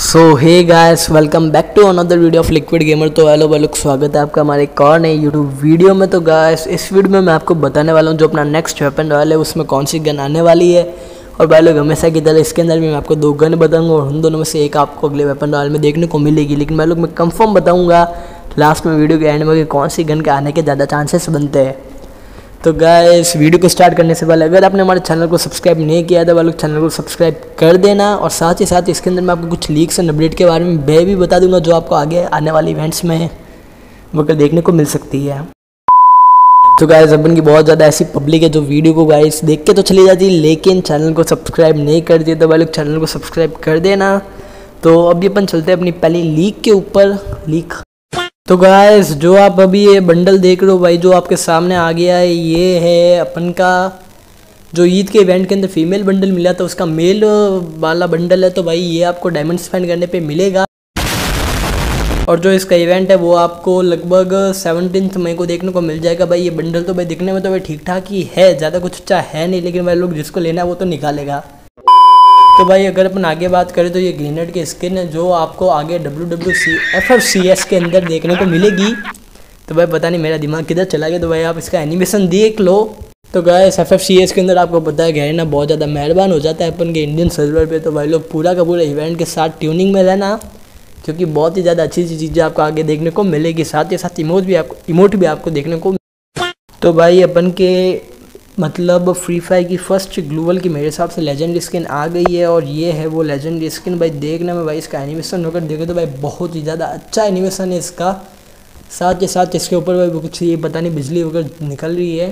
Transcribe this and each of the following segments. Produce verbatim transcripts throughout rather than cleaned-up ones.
So hey guys, welcome back to another video of liquid gamer. तो hello भाई लोग, स्वागत है आपका हमारे एक और नई यूट्यूब वीडियो में। तो गाइस, इस वीडियो में मैं आपको बताने वाला हूँ जो अपना नेक्स्ट वेपन रॉयल है उसमें कौन सी गन आने वाली है। और भाई लोग, हमेशा की तरह इसके अंदर भी मैं आपको दो गन बताऊँगा और उन दोनों में से एक आपको अगले वेपन रॉयल में देखने को मिलेगी। लेकिन भाई लोग, मैं कंफर्म बताऊँगा लास्ट में वीडियो के एंड में कि कौन सी गन के आने के ज़्यादा चांसेस बनते हैं। तो गाइस, वीडियो को स्टार्ट करने से पहले अगर आपने हमारे चैनल को सब्सक्राइब नहीं किया तो वालों चैनल को सब्सक्राइब कर देना। और साथ ही साथ इसके अंदर मैं आपको कुछ लीक्स एंड अपडेट के बारे में मैं भी बता दूंगा जो आपको आगे आने वाले इवेंट्स में वगैरह देखने को मिल सकती है। तो गाइस, अपन की बहुत ज़्यादा ऐसी पब्लिक है जो वीडियो को गाइस देख के तो चली जाती है लेकिन चैनल को सब्सक्राइब नहीं करती, तो भाई लोग चैनल को सब्सक्राइब कर देना। तो अभी अपन चलते हैं अपनी पहली लीक के ऊपर। लीक तो गाइस, जो आप अभी ये बंडल देख रहे हो भाई, जो आपके सामने आ गया है, ये है अपन का जो ईद के इवेंट के अंदर फीमेल बंडल मिला था उसका मेल वाला बंडल है। तो भाई ये आपको डायमंड स्पेंड करने पे मिलेगा। और जो इसका इवेंट है वो आपको लगभग सेवनटीन्थ मई को देखने को मिल जाएगा। भाई ये बंडल तो भाई दिखने में तो भाई ठीक ठाक ही है, ज़्यादा कुछ अच्छा है नहीं, लेकिन भाई लोग जिसको लेना है वो तो निकालेगा। तो भाई अगर अपन आगे बात करें तो ये ग्रेनेड की स्किन है जो आपको आगे W W C F F C S के अंदर देखने को मिलेगी। तो भाई पता नहीं मेरा दिमाग किधर चला गया, तो भाई आप इसका एनिमेशन देख लो। तो guys, F F C S के अंदर आपको पता है गहना बहुत ज़्यादा मेहरबान हो जाता है अपन के इंडियन सर्वर पे। तो भाई लोग पूरा का पूरा इवेंट के साथ ट्यूनिंग में रहना, क्योंकि बहुत ही ज़्यादा अच्छी अच्छी चीज़ें आपको आगे देखने को मिलेगी। साथ ही साथ इमोट भी आपको इमोट भी आपको देखने को। तो भाई अपन के मतलब फ्री फायर की फर्स्ट ग्लोबल की मेरे हिसाब से लेजेंड स्किन आ गई है और ये है वो लेजेंड स्किन। भाई देखने में भाई इसका एनिमेशन होकर देखो तो भाई बहुत ही ज़्यादा अच्छा एनिमेशन है इसका। साथ ही साथ इसके ऊपर भाई कुछ ये पता नहीं बिजली वगैरह निकल रही है।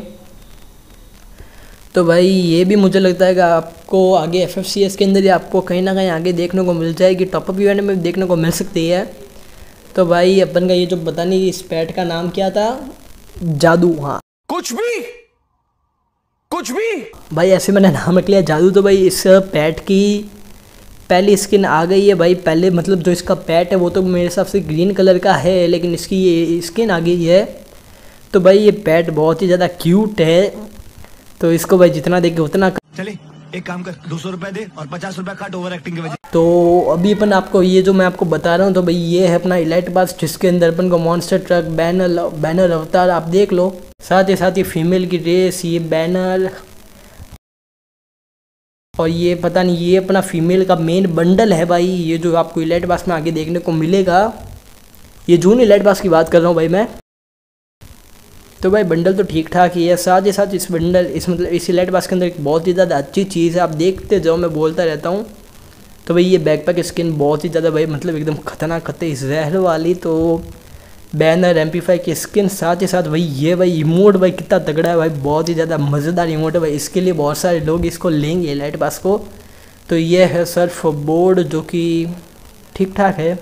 तो भाई ये भी मुझे लगता है कि आपको आगे एफ एफ सी एस के अंदर ही आपको कहीं ना कहीं आगे देखने को मिल जाएगी, टॉपअप इवेंट में देखने को मिल सकती है। तो भाई अपन का ये जो पता नहीं इस पैट का नाम क्या था, जादू, हाँ कुछ भी कुछ भी भाई ऐसे मैंने नाम रख लिया जादू। तो भाई इस पैट की पहली स्किन आ गई है भाई। पहले मतलब जो इसका पैट है वो तो मेरे हिसाब से ग्रीन कलर का है, लेकिन इसकी ये स्किन आ गई है। तो भाई ये पैट बहुत ही ज़्यादा क्यूट है, तो इसको भाई जितना देखे उतना चले। एक काम कर, दो सौ रुपए दे और पचास रुपए काट ओवर एक्टिंग के वजह। तो अभी अपन आपको ये जो मैं आपको बता रहा हूँ, तो भाई ये है अपना इलाइट पास जिसके अंदर अपन को मॉन्स्टर ट्रक, बैनर बैनर अवतार आप देख लो। साथ ही साथ ये फीमेल की ड्रेस, ये बैनर और ये पता नहीं ये अपना फीमेल का मेन बंडल है भाई। ये जो आपको इलाइट पास में आगे देखने को मिलेगा, ये जून इलाइट पास की बात कर रहा हूँ भाई मैं। तो भाई बंडल तो ठीक ठाक ही है। साथ ही साथ इस बंडल इस मतलब इस इलाइट पास के अंदर एक बहुत ही ज़्यादा अच्छी चीज़ है, आप देखते जाओ, मैं बोलता रहता हूँ। तो भाई ये बैकपैक स्किन बहुत ही ज़्यादा भाई मतलब एकदम खतरनाक खतरे जहर वाली। तो बैनर एम्पलीफाई की स्किन, साथ ही साथ भाई ये भाई इमोट भाई कितना तगड़ा है भाई, बहुत ही ज़्यादा मज़ेदार इमोट है भाई। इसके लिए बहुत सारे लोग इसको लेंगे इलाइट पास को। तो ये है सर्फ बोर्ड जो कि ठीक ठाक है।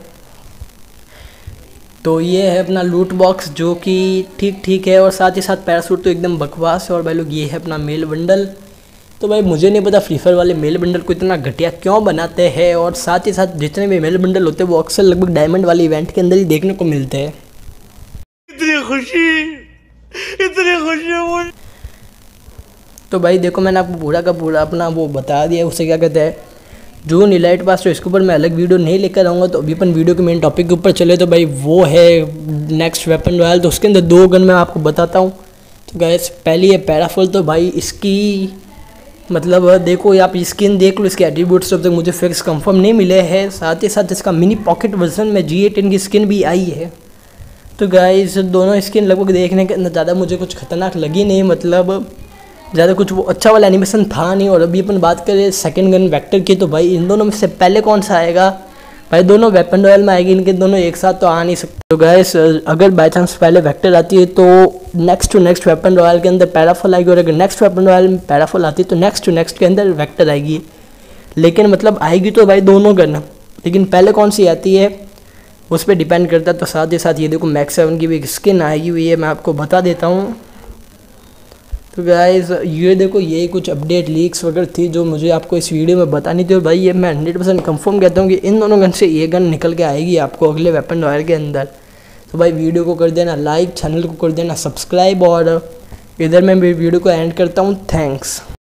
तो ये है अपना लूट बॉक्स जो कि ठीक ठीक है। और साथ ही साथ पैरासूट तो एकदम बकवास है। और भाई लोग ये है अपना मेल बंडल। तो भाई मुझे नहीं पता फ्री फायर वाले मेल बंडल को इतना घटिया क्यों बनाते हैं। और साथ ही साथ जितने भी मेल बंडल होते हैं वो अक्सर लगभग डायमंड वाले इवेंट के अंदर ही देखने को मिलते हैं। इतनी खुशी इतनी खुशी। तो भाई देखो, मैंने आपको पूरा का पूरा अपना वो बता दिया, उसे क्या कहते हैं जून इलाइट पास। तो इसके ऊपर मैं अलग वीडियो नहीं लेकर आऊँगा। तो अभी अपन वीडियो के मेन टॉपिक के ऊपर चले। तो भाई वो है नेक्स्ट वेपन रॉयल। तो उसके अंदर दो गन मैं आपको बताता हूँ। तो गाइस, पहली है पैराफुल। तो भाई इसकी मतलब देखो आप स्किन देख लो, इसके एट्रीब्यूट्स अब तक मुझे फिक्स कंफर्म नहीं मिले हैं। साथ ही साथ इसका मिनी पॉकेट वर्जन में जी एटीन की स्किन भी आई है। तो गाइस, दोनों स्किन लगभग देखने के अंदर ज़्यादा मुझे कुछ खतरनाक लगी नहीं, मतलब ज़्यादा कुछ वो अच्छा वाला एनिमेशन था नहीं। और अभी अपन बात करें सेकंड गन वेक्टर की, तो भाई इन दोनों में से पहले कौन सा आएगा? भाई दोनों वेपन रॉयल में आएगी, इनके दोनों एक साथ तो आ नहीं सकते। तो गाइस, अगर बाई चांस पहले वेक्टर आती है तो next to next weapon royal के अंदर पैराफुल आएगी। और अगर नेक्स्ट वेपन रॉयल में पैराफुल आती है तो नेक्स्ट टू नेक्स्ट के अंदर वेक्टर आएगी। लेकिन मतलब आएगी तो भाई दोनों गन, लेकिन पहले कौन सी आती है उस पर डिपेंड करता है। तो साथ ही साथ ये देखो मैक्स सेवन की भी एक स्किन आई हुई है, मैं आपको बता देता हूँ। तो गाइस, ये देखो ये कुछ अपडेट लीक्स वगैरह थी जो मुझे आपको इस वीडियो में बतानी थी। और भाई ये मैं हंड्रेड परसेंट कन्फर्म कहता हूँ कि इन दोनों गन से ये गन निकल के आएगी आपको अगले वेपन रॉयल के अंदर। तो भाई वीडियो को कर देना लाइक, चैनल को कर देना सब्सक्राइब और इधर मैं वीडियो को एंड करता हूँ। थैंक्स।